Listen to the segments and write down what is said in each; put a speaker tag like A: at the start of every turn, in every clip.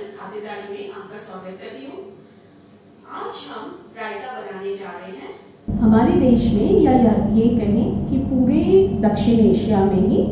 A: Channel खातिरदारी में आपका स्वागत करती हूँ। आज हम रायता बनाने जा रहे हैं।
B: हमारे देश में या ये कहें कि पूरे दक्षिण एशिया में ही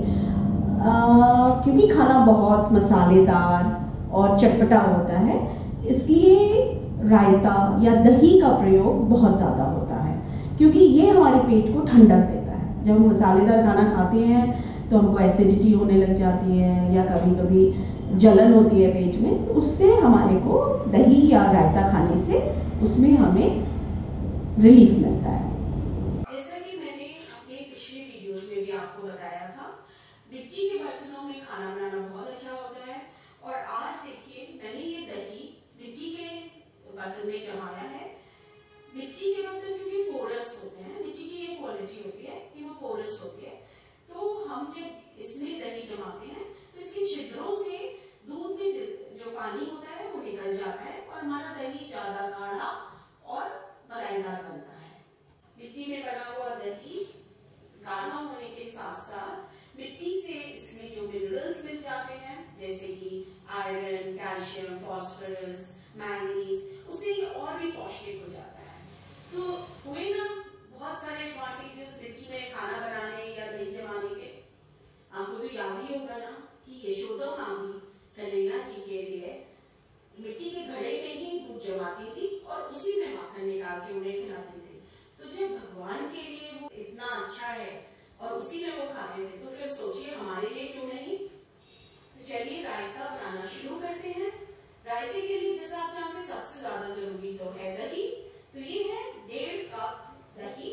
B: क्योंकि खाना बहुत मसालेदार और चटपटा होता है, इसलिए रायता या दही का प्रयोग बहुत ज़्यादा होता है, क्योंकि ये हमारे पेट को ठंडक देता है। जब हम मसालेदार खाना खाते हैं तो हमको एसिडिटी होने लग जाती है या कभी कभी जलन होती है पेट में, तो उससे हमारे को दही या रायता खाने से उसमें हमें रिलीफ मिलता है।
A: जैसा कि मैंने अपने पिछले वीडियोस में भी आपको बताया था, मिट्टी के बर्तनों में खाना बनाना बहुत अच्छा होता है। और आज देखिए, मैंने ये दही मिट्टी के बर्तन में जमाया है। मिट्टी के बर्तन क्योंकि पोरस होते हैं, मिट्टी की ये क्वालिटी होती है कि वो पोरस होती है, तो हम जब इसमें दही जमाते हैं तो इसके छिद्रों से दूध में जो पानी होता है वो निकल जाता है और हमारा दही ज्यादा गाढ़ा और मलाईदार बनता है। मिट्टी में बना हुआ दही गाढ़ा होने के साथ साथ मिट्टी से इसमें जो मिनरल्स मिल जाते हैं, जैसे कि आयरन, कैल्शियम, फास्फोरस, मैंगनीज, उससे ये और भी पौष्टिक हो जाता है। तो हुए ना बहुत सारे एडवांटेजेस मिट्टी में खाना बनाने या दही जमाने के। आपको तो याद ही होगा ना कि यशोदा मामी कन्हैया जी के लिए मिट्टी के घड़े में ही दूध जमाती थी और उसी में माखन निकाल के उन्हें खिलाती थी। तो जब भगवान के लिए वो इतना अच्छा है और उसी में वो खाते थे, तो फिर सोचिए हमारे लिए क्यों नहीं। तो चलिए रायता बनाना शुरू करते हैं। रायते के लिए जैसा आप जानते हैं सबसे ज्यादा जरूरी तो है दही। तो ये है 1.5 कप दही,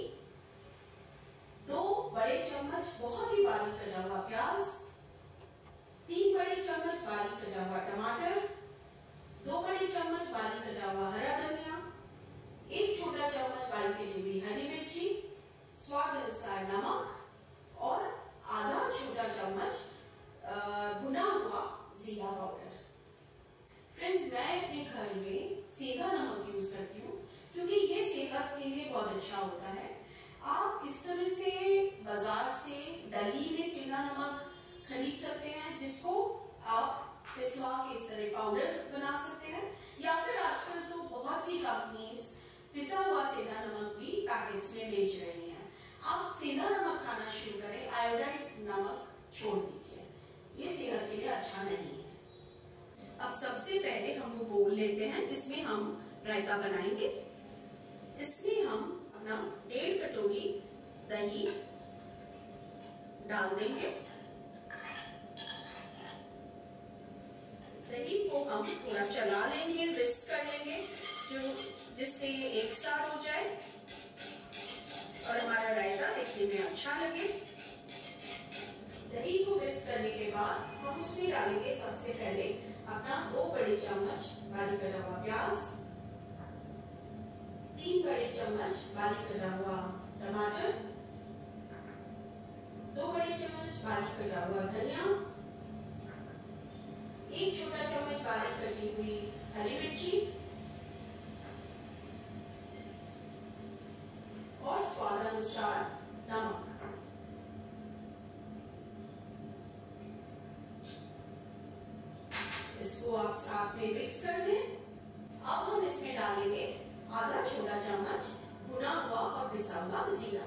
A: 2 बड़े चम्मच बहुत ही बारीक कटा हुआ प्याज, 3 बड़े चम्मच बारीक कटा हुआ टमाटर, 2 बड़े चम्मच बारीक कटा हुआ हरा धनिया, 1 छोटा चम्मच बारीक कटी हुई हरी मिर्ची, स्वाद अनुसार नमक और आधा छोटा चम्मच भुना हुआ जीरा पाउडर। फ्रेंड्स, मैं अपने घर में सेंधा नमक यूज करती हूँ क्योंकि ये सेहत के लिए बहुत अच्छा होता है। आप इस तरह से बाजार से डली में सेंधा नमक खरीद सकते हैं, जिसको आप पिसवा के इस तरह पाउडर बना सकते हैं, या फिर आजकल तो बहुत सी कंपनीज पिसा हुआ सेंधा नमक भी पैकेट्स में बेच रही हैं। आप सेंधा नमक खाना शुरू करें, आयोडाइज्ड नमक छोड़ दीजिए, ये सेहत के लिए अच्छा नहीं है। अब सबसे पहले हम वो बोल लेते हैं जिसमें हम रायता बनाएंगे। इसमें हम अपना 1.5 कटोरी दही डाल देंगे। दही को हम थोड़ा चला लेंगे, विस्क कर लेंगे, जिससे ये एक साथ हो जाए और हमारा रायता देखने में अच्छा लगे। दही को विस्क करने के बाद हम उसमें डालेंगे सबसे पहले अपना 2 बड़े चम्मच बारीक कटा हुआ प्याज, 3 बड़े चम्मच बारीक कटा हुआ टमाटर, 2 बड़े चम्मच बारीक कटा हुआ धनिया, 1 छोटा चम्मच बारीक कटी हुई हरी मिर्ची और स्वाद अनुसार नमक। इसको आप साथ में मिक्स कर दें। अब हम इसमें डालेंगे आधा छोटा चम्मच भुना हुआ और पिसा हुआ जीरा।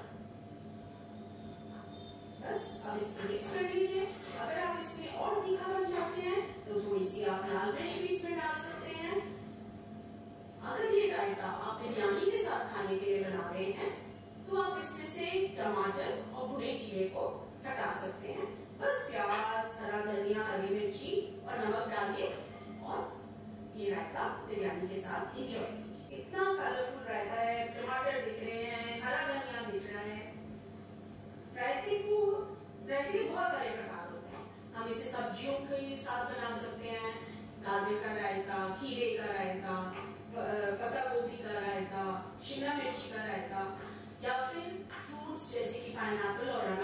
A: बस अब इसको मिक्स कर लीजिए। अगर आप इसमें और तीखापन चाहते हैं तो थोड़ी सी आप लाल मिर्च भी इसमें डाल सकते हैं। अगर ये रायता आप बिरयानी के साथ खाने के लिए बना रहे हैं तो आप इसमें से टमाटर और भुने जीरे को हटा सकते हैं। बस प्याज, हरा धनिया, हरी मिर्ची और नमक डालिए और ये रायता बिरयानी के साथ एंजॉय कीजिए। इतना कलरफुल रायता है, टमाटर दिख रहे हैं, हरा धनिया दिख रहा है। रायते के बहुत सारे प्रकार होते हैं। हम इसे सब्जियों के साथ बना सकते हैं, गाजर का रायता, खीरे का रायता, पत्ता गोभी का रायता, शिमला मिर्ची का रायता, या फिर फ्रूट्स जैसे कि पाइनएप्पल और